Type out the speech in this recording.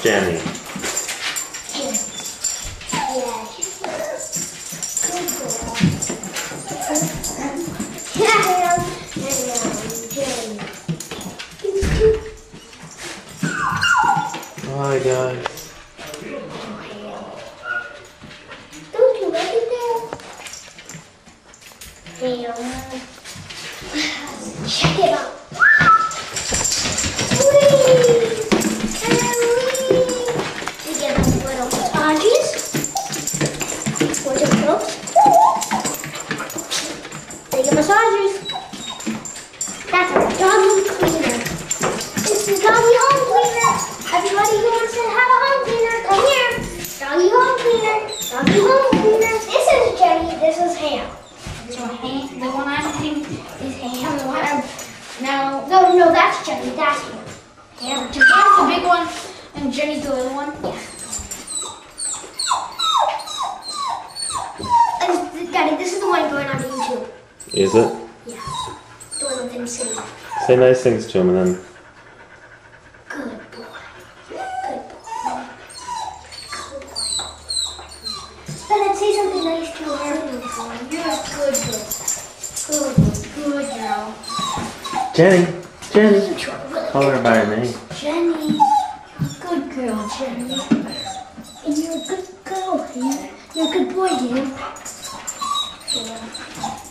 Jenny? Hi guys. Don't you like it there? Check it out. We get a little massages. With the clothes. They get massages. That's a doggy cleaner. It's the doggy home cleaner. Everybody who wants to have a home cleaner, come here. Doggy home cleaner. Doggy home cleaner. This is Jenny. This is Ham. So Ham, the one I'm putting is Ham. The one I'm no, that's Jenny. That's Ham. Ham. Ham's the big one, and Jenny's the little one. Yeah. Daddy, this is the one going on YouTube. Is it? Yeah. The one with him singing. Say nice things to him and then. Good boy. Good boy. Good boy. Let's say something nice to her. You're a good girl. Good girl. Jenny. Call her by her name. Jenny. You're a good girl, Jenny. And you're a good girl, Ham. You're a good boy, Ham. Yeah.